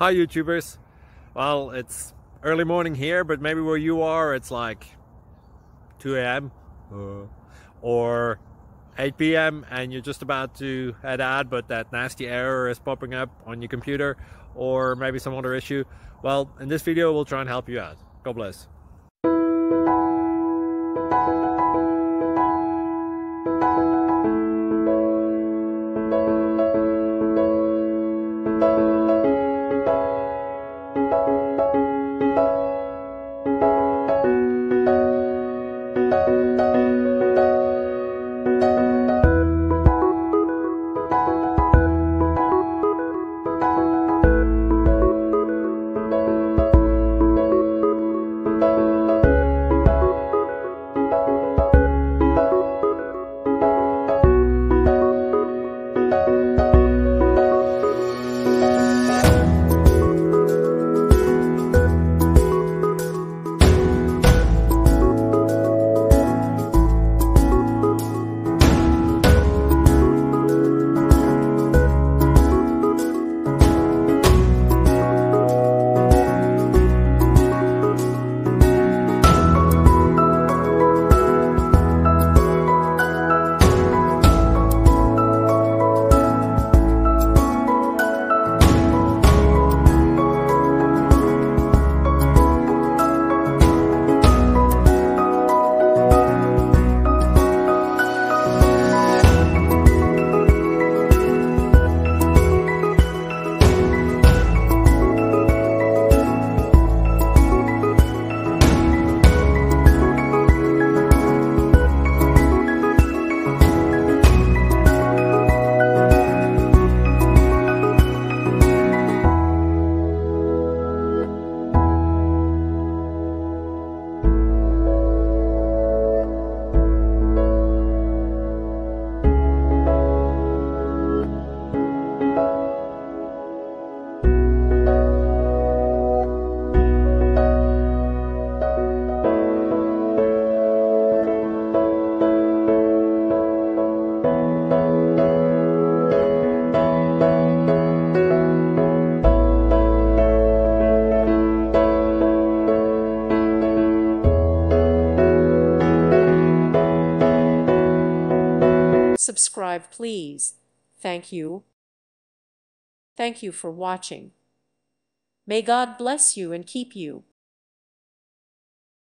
Hi YouTubers. Well, it's early morning here, but maybe where you are it's like 2 a.m. or 8 p.m. and you're just about to head out, but that nasty error is popping up on your computer, or maybe some other issue. Well, in this video we'll try and help you out. God bless. Subscribe, please. Thank you. Thank you for watching. May God bless you and keep you.